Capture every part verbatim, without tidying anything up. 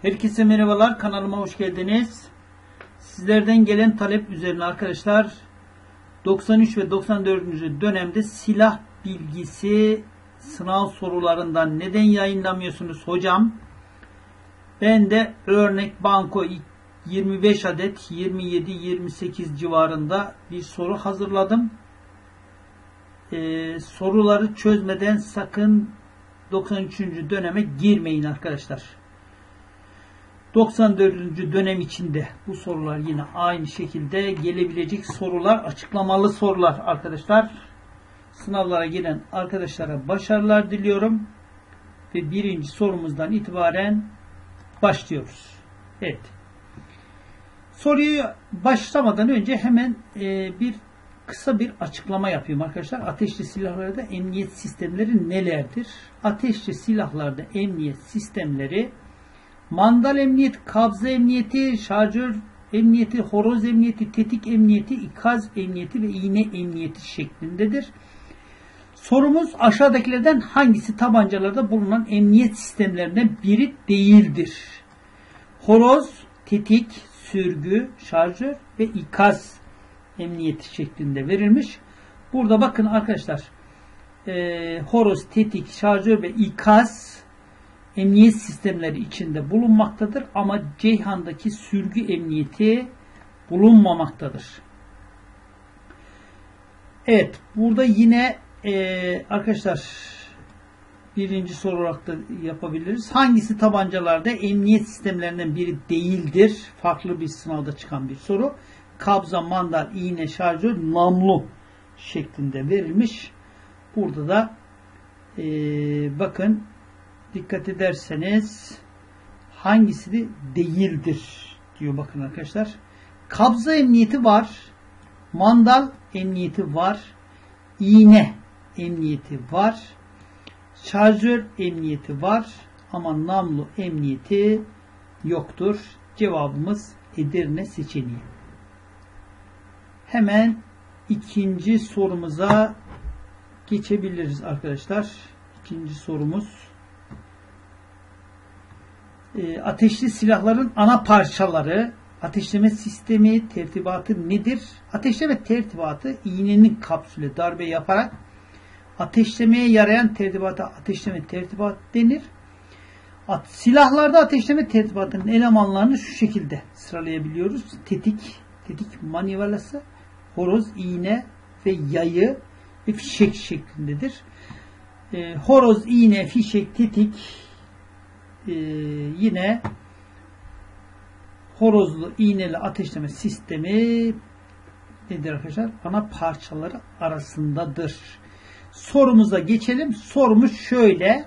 Herkese merhabalar, kanalıma hoş geldiniz. Sizlerden gelen talep üzerine arkadaşlar doksan üç ve doksan dördüncü dönemde silah bilgisi sınav sorularından neden yayınlamıyorsunuz hocam? Ben de örnek banko yirmi beş adet yirmi yedi yirmi sekiz civarında bir soru hazırladım. Ee, soruları çözmeden sakın doksan üçüncü döneme girmeyin arkadaşlar. doksan dördüncü dönem içinde bu sorular yine aynı şekilde gelebilecek sorular, açıklamalı sorular arkadaşlar. Sınavlara giren arkadaşlara başarılar diliyorum. Ve birinci sorumuzdan itibaren başlıyoruz. Evet. Soruyu başlamadan önce hemen e, bir kısa bir açıklama yapayım arkadaşlar. Ateşli silahlarda emniyet sistemleri nelerdir? Ateşli silahlarda emniyet sistemleri mandal emniyeti, kabza emniyeti, şarjör emniyeti, horoz emniyeti, tetik emniyeti, ikaz emniyeti ve iğne emniyeti şeklindedir. Sorumuz aşağıdakilerden hangisi tabancalarda bulunan emniyet sistemlerinden biri değildir? Horoz, tetik, sürgü, şarjör ve ikaz emniyeti şeklinde verilmiş. Burada bakın arkadaşlar e, horoz, tetik, şarjör ve ikaz emniyet sistemleri içinde bulunmaktadır ama Ceyhan'daki sürgü emniyeti bulunmamaktadır. Evet, burada yine e, arkadaşlar birinci soru olarak da yapabiliriz. Hangisi tabancalarda emniyet sistemlerinden biri değildir? Farklı bir sınavda çıkan bir soru. Kabza, mandal, iğne, şarjör, namlu şeklinde verilmiş. Burada da e, bakın dikkat ederseniz hangisi de değildir diyor bakın arkadaşlar. Kabza emniyeti var. Mandal emniyeti var. İğne emniyeti var. Şarjör emniyeti var. Ama namlu emniyeti yoktur. Cevabımız Edirne seçeneği. Hemen ikinci sorumuza geçebiliriz arkadaşlar. İkinci sorumuz. Ateşli silahların ana parçaları, ateşleme sistemi, tertibatı nedir? Ateşleme tertibatı iğnenin kapsülü darbe yaparak ateşlemeye yarayan tertibata ateşleme tertibatı denir. At, silahlarda ateşleme tertibatının elemanlarını şu şekilde sıralayabiliyoruz. Tetik, tetik manivalası, horoz, iğne ve yayı ve fişek şeklindedir. E, horoz, iğne, fişek, tetik Ee, yine horozlu iğneli ateşleme sistemi nedir arkadaşlar? Ana parçaları arasındadır. Sorumuza geçelim. Sorumuz şöyle.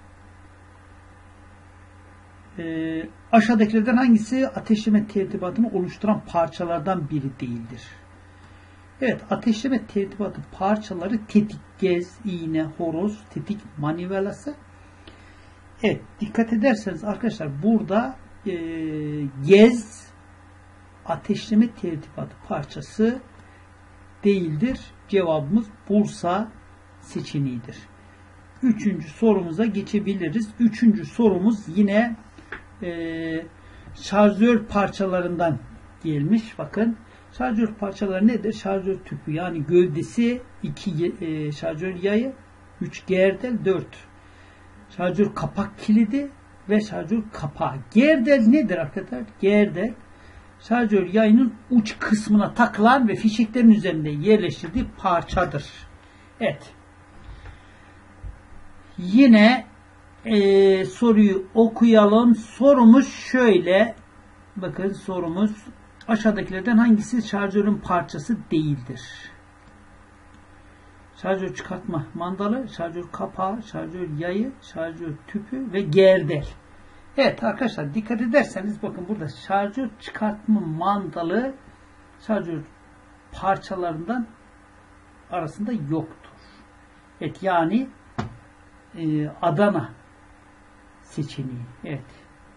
Ee, aşağıdakilerden hangisi ateşleme tertibatını oluşturan parçalardan biri değildir? Evet, ateşleme tertibatı parçaları tetik, gez, iğne, horoz, tetik manivelası. Evet, dikkat ederseniz arkadaşlar burada e, gez ateşleme tertibatı parçası değildir. Cevabımız Bursa seçeneğidir. Üçüncü sorumuza geçebiliriz. Üçüncü sorumuz yine e, şarjör parçalarından gelmiş. Bakın şarjör parçaları nedir? Şarjör tüpü yani gövdesi, iki e, şarjör yayı, üç gerdel, dört şarjör kapak kilidi ve şarjör kapağı. Gerdel nedir arkadaşlar? Gerdel şarjör yayının uç kısmına takılan ve fişeklerin üzerinde yerleştirdiği parçadır. Evet. Yine e, soruyu okuyalım. Sorumuz şöyle. Bakın sorumuz aşağıdakilerden hangisi şarjörün parçası değildir? Şarjör çıkartma mandalı, şarjör kapağı, şarjör yayı, şarjör tüpü ve gerdel. Evet arkadaşlar dikkat ederseniz bakın burada şarjör çıkartma mandalı şarjör parçalarından arasında yoktur. Evet yani e, Adana seçeneği. Evet.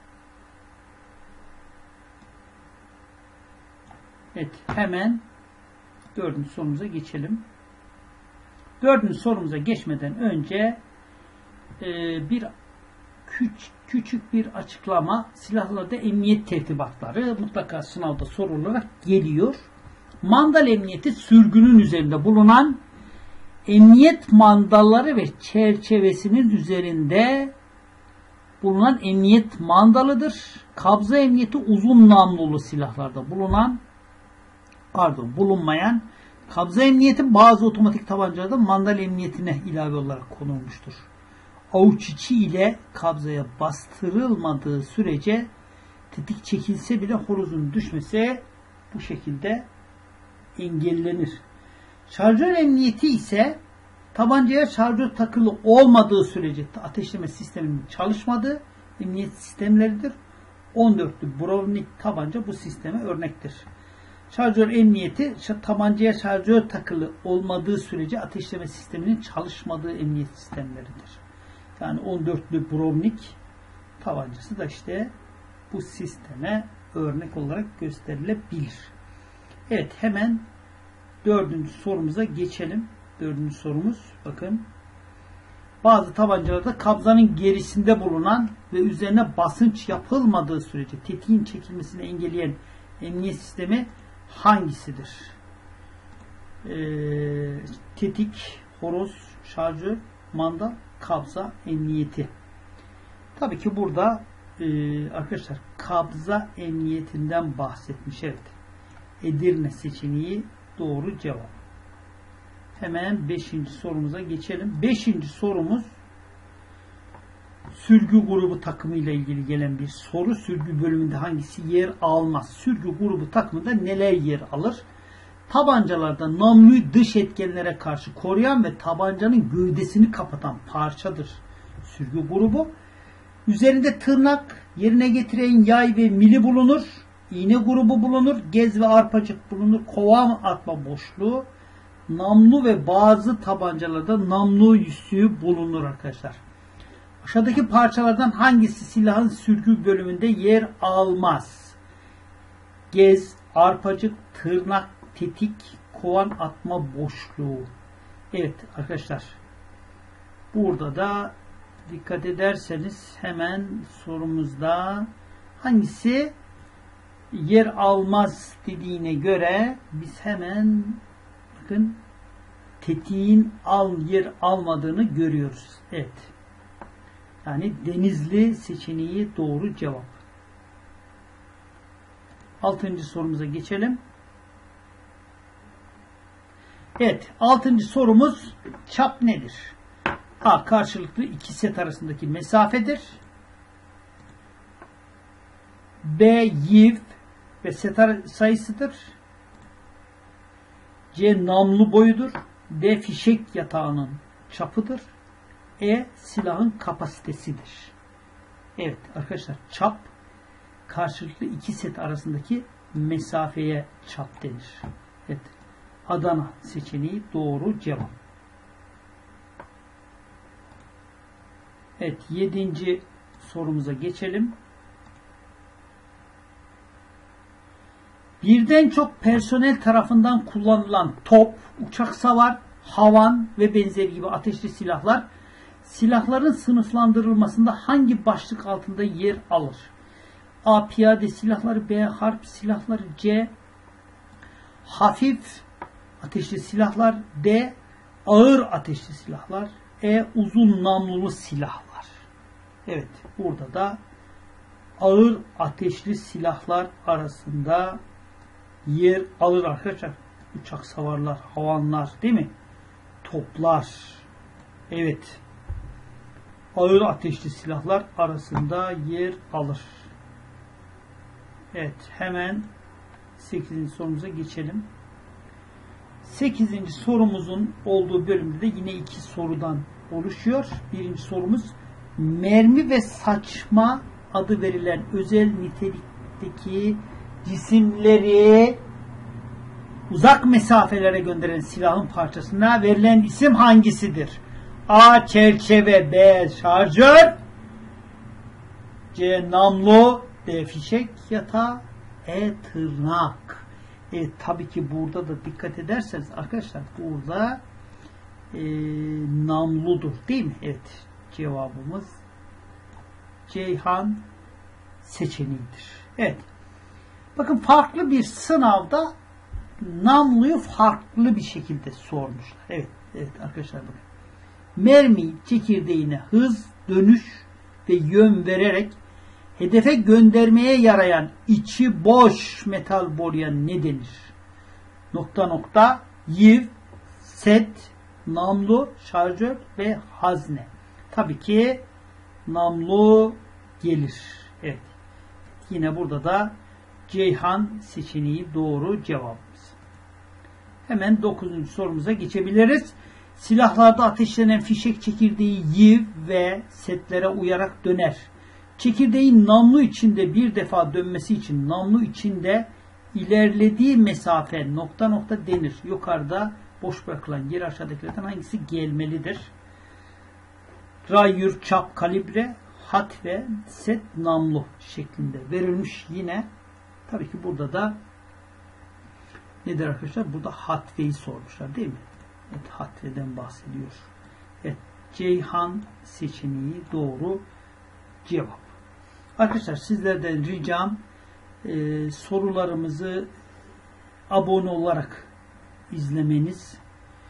Evet hemen dördüncü sorumuza geçelim. Dördüncü sorumuza geçmeden önce e, bir küç, küçük bir açıklama. Silahlarda emniyet tertibatları mutlaka sınavda sorularak geliyor. Mandal emniyeti sürgünün üzerinde bulunan emniyet mandalları ve çerçevesinin üzerinde bulunan emniyet mandalıdır. Kabza emniyeti uzun namlulu silahlarda bulunan pardon bulunmayan kabza emniyeti bazı otomatik tabancalarda mandal emniyetine ilave olarak konulmuştur. Avuç içi ile kabzaya bastırılmadığı sürece tetik çekilse bile horozun düşmesi bu şekilde engellenir. Şarjör emniyeti ise tabancaya şarjör takılı olmadığı sürece ateşleme sisteminin çalışmadığı emniyet sistemleridir. on dörtlü Browning tabanca bu sisteme örnektir. Şarjör emniyeti tabancaya şarjör takılı olmadığı sürece ateşleme sisteminin çalışmadığı emniyet sistemleridir. Yani on dörtlü Browning tabancası da işte bu sisteme örnek olarak gösterilebilir. Evet, hemen dördüncü sorumuza geçelim. Dördüncü sorumuz, bakın. Bazı tabancalarda kabzanın gerisinde bulunan ve üzerine basınç yapılmadığı sürece tetiğin çekilmesini engelleyen emniyet sistemi hangisidir? Ee, tetik, horoz, şarjör, mandal, kabza emniyeti. Tabii ki burada e, arkadaşlar kabza emniyetinden bahsetmiş. Evet. Edirne seçeneği doğru cevap. Hemen beşinci sorumuza geçelim. Beşinci sorumuz sürgü grubu takımı ile ilgili gelen bir soru. Sürgü bölümünde hangisi yer almaz? Sürgü grubu takımında neler yer alır? Tabancalarda namluyu dış etkenlere karşı koruyan ve tabancanın gövdesini kapatan parçadır sürgü grubu. Üzerinde tırnak, yerine getiren yay ve mili bulunur. İğne grubu bulunur. Gez ve arpacık bulunur. Kova atma boşluğu. Namlu ve bazı tabancalarda namlu yüzüğü bulunur arkadaşlar. Aşağıdaki parçalardan hangisi silahın sürgü bölümünde yer almaz? Gez, arpacık, tırnak, tetik, kovan atma boşluğu. Evet arkadaşlar. Burada da dikkat ederseniz hemen sorumuzda hangisi yer almaz dediğine göre biz hemen bakın tetiğin al yer almadığını görüyoruz. Evet. Yani Denizli seçeneği doğru cevap. Altıncı sorumuza geçelim. Evet. Altıncı sorumuz çap nedir? A. Karşılıklı iki set arasındaki mesafedir. B. Yiv ve set sayısıdır. C. Namlu boyudur. D. Fişek yatağının çapıdır. E. Silahın kapasitesidir. Evet arkadaşlar çap karşılıklı iki set arasındaki mesafeye çap denir. Evet. Adana seçeneği doğru cevap. Evet. Yedinci sorumuza geçelim. Birden çok personel tarafından kullanılan top, uçak savar, havan ve benzeri gibi ateşli silahlar silahların sınıflandırılmasında hangi başlık altında yer alır? A. Piyade silahları, B. Harp silahları, C. Hafif ateşli silahlar, D. Ağır ateşli silahlar, E. Uzun namlulu silahlar. Evet, burada da ağır ateşli silahlar arasında yer alır arkadaşlar. Uçak savarlar, havanlar değil mi? Toplar. Evet. Ağır ateşli silahlar arasında yer alır. Evet. Hemen sekizinci sorumuza geçelim. sekizinci sorumuzun olduğu bölümde de yine iki sorudan oluşuyor. Birinci sorumuz mermi ve saçma adı verilen özel nitelikteki cisimleri uzak mesafelere gönderen silahın parçasına verilen isim hangisidir? A. Çerçeve, B. Şarjör, C. Namlu, D. Fişek yatağı, E. Tırnak. Evet, tabii ki burada da dikkat ederseniz arkadaşlar burada e, namludur değil mi? Evet, cevabımız Ceyhan seçeneğidir. Evet. Bakın farklı bir sınavda namluyu farklı bir şekilde sormuşlar. Evet, evet arkadaşlar bakın. Mermi çekirdeğine hız, dönüş ve yön vererek hedefe göndermeye yarayan içi boş metal boruya ne denir? Nokta nokta, yiv, set, namlu, şarjör ve hazne. Tabii ki namlu gelir. Evet. Yine burada da Ceyhan seçeneği doğru cevabımız. Hemen dokuzuncu sorumuza geçebiliriz. Silahlarda ateşlenen fişek çekirdeği yiv ve setlere uyarak döner. Çekirdeğin namlu içinde bir defa dönmesi için namlu içinde ilerlediği mesafe nokta nokta denir. Yukarıda boş bırakılan yer aşağıdakilerden hangisi gelmelidir? Rayyür, çap, kalibre, hat ve set namlu şeklinde verilmiş yine. Tabii ki burada da nedir arkadaşlar? Burada hatveyi sormuşlar değil mi? Evet, hatveden bahsediyor. Evet, Ceyhan seçeneği doğru cevap. Arkadaşlar sizlerden ricam e, sorularımızı abone olarak izlemeniz.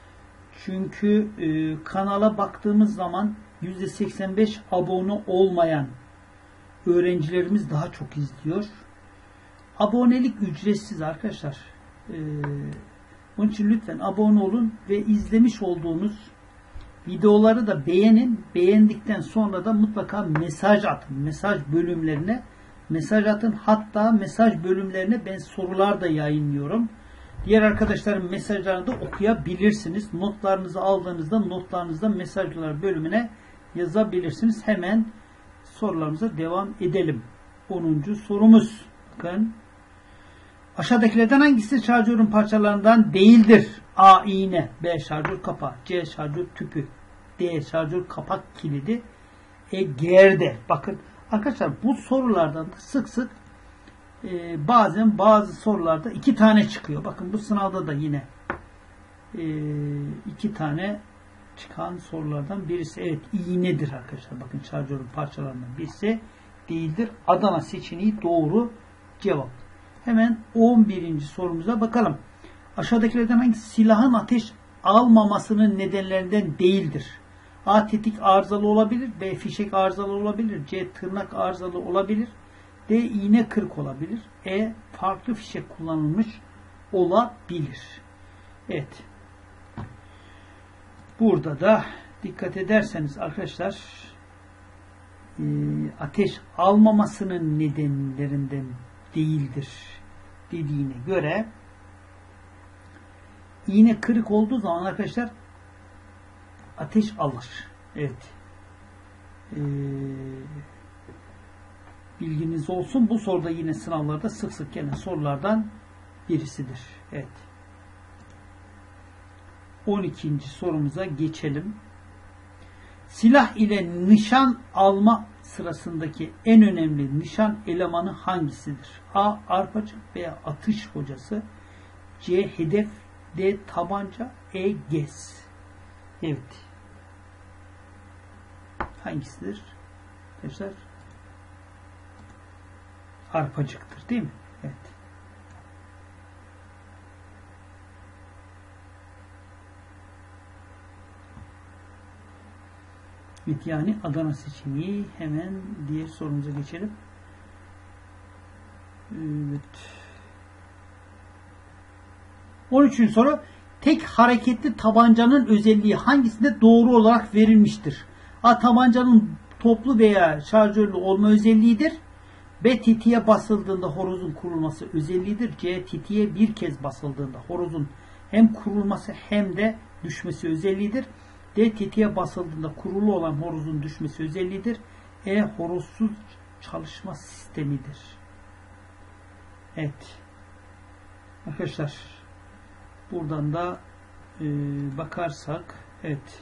Çünkü e, kanala baktığımız zaman yüzde seksen beş abone olmayan öğrencilerimiz daha çok izliyor. Abonelik ücretsiz arkadaşlar. Ee, onun için lütfen abone olun ve izlemiş olduğunuz videoları da beğenin. Beğendikten sonra da mutlaka mesaj atın. Mesaj bölümlerine mesaj atın. Hatta mesaj bölümlerine ben sorular da yayınlıyorum. Diğer arkadaşların mesajlarını da okuyabilirsiniz. Notlarınızı aldığınızda notlarınızda mesajlar bölümüne yazabilirsiniz. Hemen sorularımıza devam edelim. onuncu sorumuz. Bakın. Aşağıdakilerden hangisi şarjörün parçalarından değildir? A. İğne. B. Şarjör kapağı. C. Şarjör tüpü. D. Şarjör kapak kilidi. E. Gerde. Bakın arkadaşlar bu sorulardan da sık sık e, bazen bazı sorularda iki tane çıkıyor. Bakın bu sınavda da yine e, iki tane çıkan sorulardan birisi. Evet, iğnedir arkadaşlar. Bakın şarjörün parçalarından birisi değildir. Adana seçeneği doğru cevap. Hemen on birinci sorumuza bakalım. Aşağıdakilerden hangisi silahın ateş almamasının nedenlerinden değildir? A. Tetik arızalı olabilir. B. Fişek arızalı olabilir. C. Tırnak arızalı olabilir. D. İğne kırık olabilir. E. Farklı fişek kullanılmış olabilir. Evet. Burada da dikkat ederseniz arkadaşlar e, ateş almamasının nedenlerinden değildir dediğine göre iğne kırık olduğu zaman arkadaşlar ateş alır. Evet. Ee, bilginiz olsun. Bu soruda yine sınavlarda sık sık gelen sorulardan birisidir. Evet. on ikinci sorumuza geçelim. Silah ile nişan alma sırasındaki en önemli nişan elemanı hangisidir? A. Arpacık. B. Atış hocası. C. Hedef. D. Tabanca. E. Gez. Evet. Hangisidir? Arkadaşlar arpacıktır değil mi? Evet. Evet, yani Adana seçeneği. Hemen diğer sorumuza geçelim. Evet. on üçüncü soru. Tek hareketli tabancanın özelliği hangisinde doğru olarak verilmiştir? A. Tabancanın toplu veya şarjörlü olma özelliğidir. B. Tetiğe basıldığında horozun kurulması özelliğidir. C. Tetiğe bir kez basıldığında horozun hem kurulması hem de düşmesi özelliğidir. D. Tetiğe basıldığında kurulu olan horozun düşmesi özelliğidir. E. Horozsuz çalışma sistemidir. Evet. Arkadaşlar buradan da e, bakarsak evet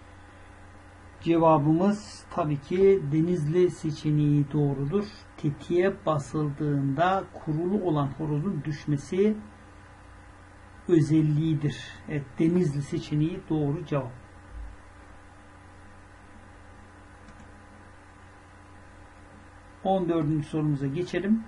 cevabımız tabii ki Denizli seçeneği doğrudur. Tetiğe basıldığında kurulu olan horozun düşmesi özelliğidir. Evet, Denizli seçeneği doğru cevap. on dördüncü sorumuza geçelim.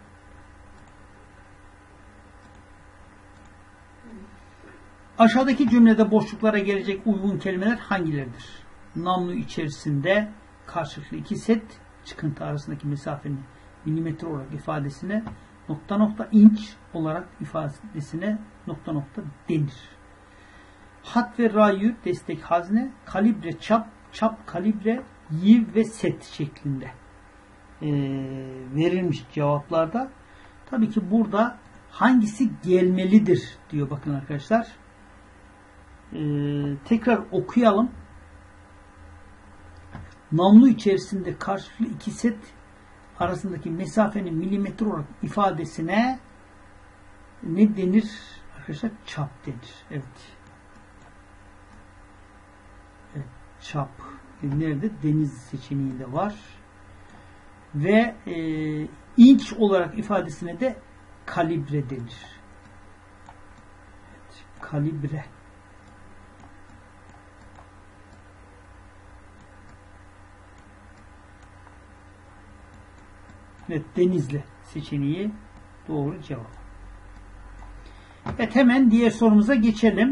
Aşağıdaki cümlede boşluklara gelecek uygun kelimeler hangileridir? Namlu içerisinde karşılıklı iki set çıkıntı arasındaki mesafenin milimetre olarak ifadesine nokta nokta inç olarak ifadesine nokta nokta denir. Hat ve rayü destek hazne, kalibre çap, çap kalibre, yiv ve set şeklinde ee, verilmiş cevaplarda. Tabii ki burada hangisi gelmelidir diyor bakın arkadaşlar. Ee, tekrar okuyalım. Namlu içerisinde karşılıklı iki set arasındaki mesafenin milimetre olarak ifadesine ne denir arkadaşlar? Çap denir. Evet. Evet, çap. Nerede? Deniz seçeneğinde var. Ve e, inç olarak ifadesine de kalibre denir. Evet, kalibre. Evet, Denizli seçeneği doğru cevap. Evet, hemen diğer sorumuza geçelim.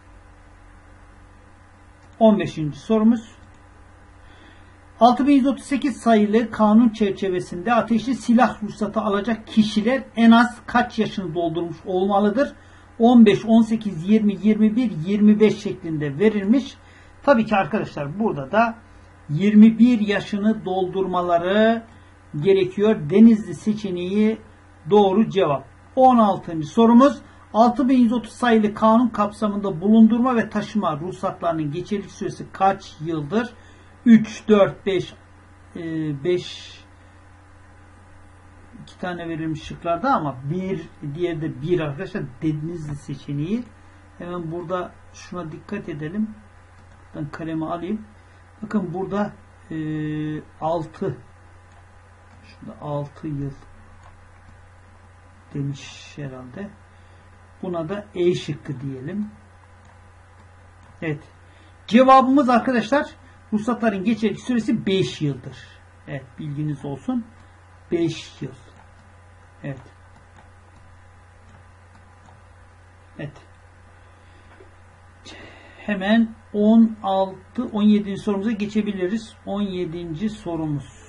on beşinci sorumuz. altı bin yüz otuz sekiz sayılı kanun çerçevesinde ateşli silah ruhsatı alacak kişiler en az kaç yaşını doldurmuş olmalıdır? on beş, on sekiz, yirmi, yirmi bir, yirmi beş şeklinde verilmiş. Tabii ki arkadaşlar burada da yirmi bir yaşını doldurmaları gerekiyor. Denizli seçeneği doğru cevap. on altıncı sorumuz. altı bin yüz otuz sayılı kanun kapsamında bulundurma ve taşıma ruhsatlarının geçerlilik süresi kaç yıldır? üç, dört, beş, beş iki tane verilmiş şıklarda ama bir, diğeri de bir arkadaşlar. Denizli seçeneği. Hemen burada şuna dikkat edelim. Ben kalemi alayım. Bakın burada e, altı şurada altı yıl demiş herhalde. Buna da E şıkkı diyelim. Evet. Cevabımız arkadaşlar ruhsatların geçerlilik süresi beş yıldır. Evet, bilginiz olsun. beş yıl. Evet. Evet. Hemen on altı on yedinci sorumuza geçebiliriz. on yedinci sorumuz.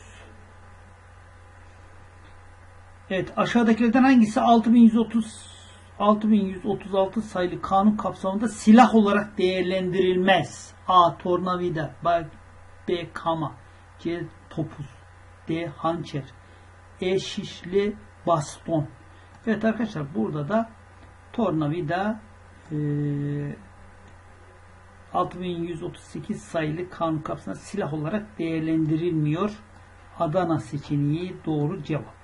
Evet, aşağıdakilerden hangisi altı bin yüz otuz altı bin yüz otuz altı sayılı kanun kapsamında silah olarak değerlendirilmez? A. Tornavida, B. Kama, C. Topuz, D. Hançer, E. Şişli baston. Evet arkadaşlar, burada da tornavida e, altı bin yüz otuz sekiz sayılı kanun kapsamında silah olarak değerlendirilmiyor. Adana seçeneği doğru cevap.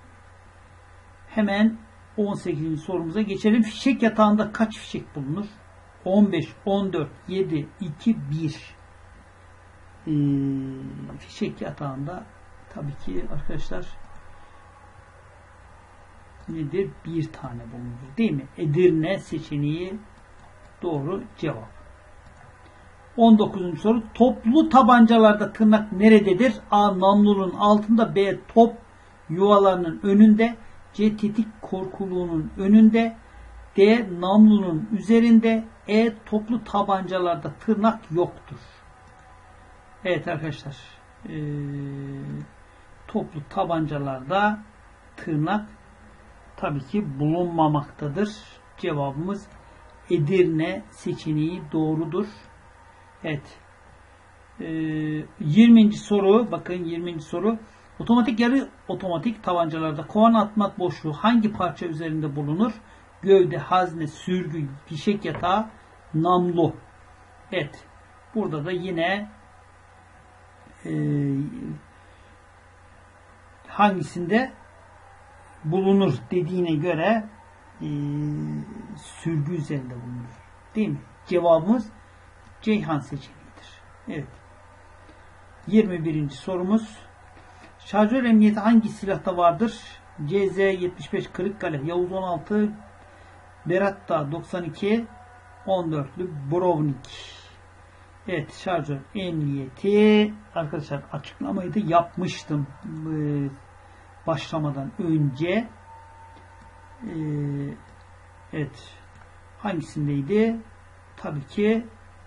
Hemen on sekizinci sorumuza geçelim. Fişek yatağında kaç fişek bulunur? on beş, on dört, yedi, iki, bir. Ee, fişek yatağında tabii ki arkadaşlar nedir? Bir tane bulunur. Değil mi? Edirne seçeneği doğru cevap. on dokuzuncu soru. Toplu tabancalarda tırnak nerededir? A. Namlunun altında, B. Top yuvalarının önünde, C. Tetik korkuluğunun önünde, D. Namlunun üzerinde, E. Toplu tabancalarda tırnak yoktur. Evet arkadaşlar, ee, toplu tabancalarda tırnak tabii ki bulunmamaktadır. Cevabımız Edirne seçeneği doğrudur. Evet. Ee, yirminci soru. Bakın yirminci soru. Otomatik yarı otomatik tabancalarda kovan atmak boşluğu hangi parça üzerinde bulunur? Gövde, hazne, sürgü, fişek yatağı, namlu. Evet. Burada da yine e, hangisinde bulunur dediğine göre e, sürgü üzerinde bulunur. Değil mi? Cevabımız Ceyhan seçeneğidir. Evet. yirmi birinci sorumuz. Şarjör emniyeti hangi silahta vardır? C Z yetmiş beş Kırıkkale, Yavuz on altı, Beratta doksan iki, on dörtlü Browning. Evet, şarjör emniyeti. Arkadaşlar açıklamayı da yapmıştım başlamadan önce. Evet. Hangisindeydi? Tabii ki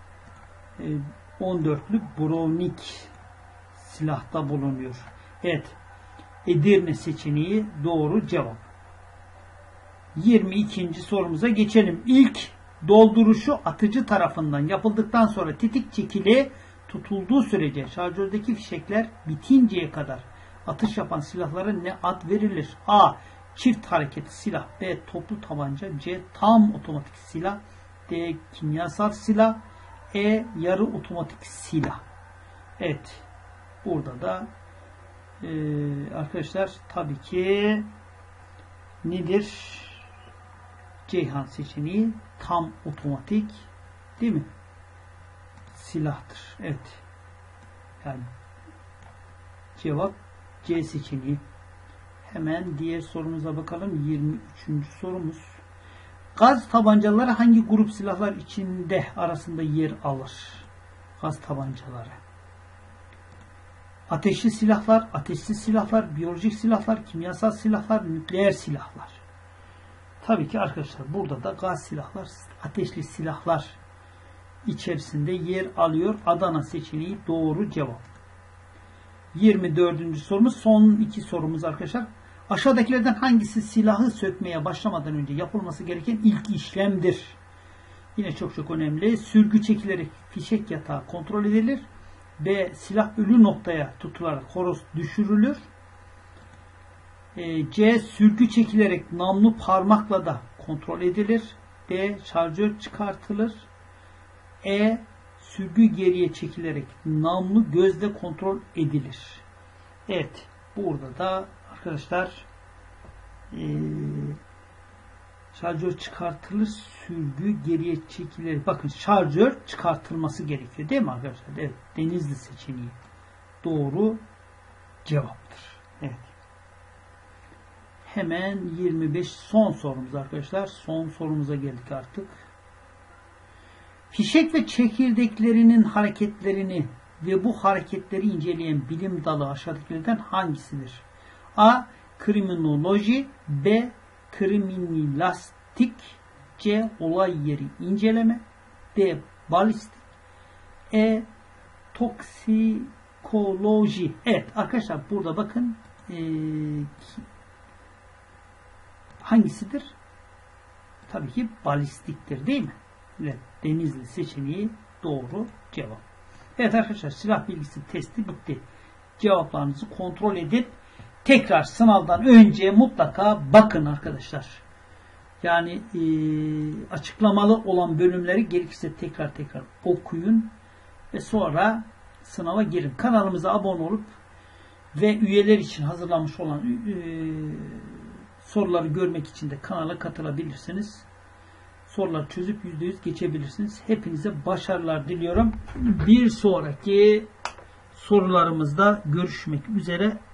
on dörtlü Browning silahta bulunuyor. Evet. Edirne seçeneği doğru cevap. yirmi ikinci sorumuza geçelim. İlk dolduruşu atıcı tarafından yapıldıktan sonra tetik çekili tutulduğu sürece şarjördeki fişekler bitinceye kadar atış yapan silahlara ne ad verilir? A. Çift hareketli silah. B. Toplu tabanca. C. Tam otomatik silah. D. Kimyasal silah. E. Yarı otomatik silah. Evet. Burada da Ee, arkadaşlar tabii ki nedir? Ceyhan seçeneği tam otomatik değil mi? Silahtır. Evet. Yani cevap C seçeneği. Hemen diğer sorumuza bakalım. yirmi üçüncü sorumuz. Gaz tabancaları hangi grup silahlar içinde arasında yer alır? Gaz tabancaları. Ateşli silahlar, ateşsiz silahlar, biyolojik silahlar, kimyasal silahlar, nükleer silahlar. Tabii ki arkadaşlar burada da gaz silahlar, ateşli silahlar içerisinde yer alıyor. Adana seçeneği doğru cevap. yirmi dördüncü sorumuz, son iki sorumuz arkadaşlar. Aşağıdakilerden hangisi silahı sökmeye başlamadan önce yapılması gereken ilk işlemdir? Yine çok çok önemli. Sürgü çekilerek fişek yatağı kontrol edilir. B. Silah ölü noktaya tutularak horoz düşürülür. E, C. Sürgü çekilerek namlu parmakla da kontrol edilir. D. Şarjör çıkartılır. E. Sürgü geriye çekilerek namlu gözle kontrol edilir. Evet. Burada da arkadaşlar e, şarjör çıkartılır, sürgü geriye çekilir. Bakın şarjör çıkartılması gerekiyor değil mi arkadaşlar? Evet. Denizli seçeneği doğru cevaptır. Evet. Hemen yirmi beş son sorumuz arkadaşlar. Son sorumuza geldik artık. Fişek ve çekirdeklerinin hareketlerini ve bu hareketleri inceleyen bilim dalı aşağıdakilerden hangisidir? A. Kriminoloji. B. Kriminalistik. C. Olay yeri inceleme. D. Balistik. E. Toksikoloji. Evet arkadaşlar burada bakın ee, hangisidir? Tabii ki balistiktir değil mi? Evet, Denizli seçeneği doğru cevap. Evet arkadaşlar silah bilgisi testi bitti. Cevaplarınızı kontrol edin. Tekrar sınavdan önce mutlaka bakın arkadaşlar. Yani e, açıklamalı olan bölümleri gerekirse tekrar tekrar okuyun ve sonra sınava girin. Kanalımıza abone olup ve üyeler için hazırlanmış olan e, soruları görmek için de kanala katılabilirsiniz. Soruları çözüp yüzde yüz geçebilirsiniz. Hepinize başarılar diliyorum. Bir sonraki sorularımızda görüşmek üzere.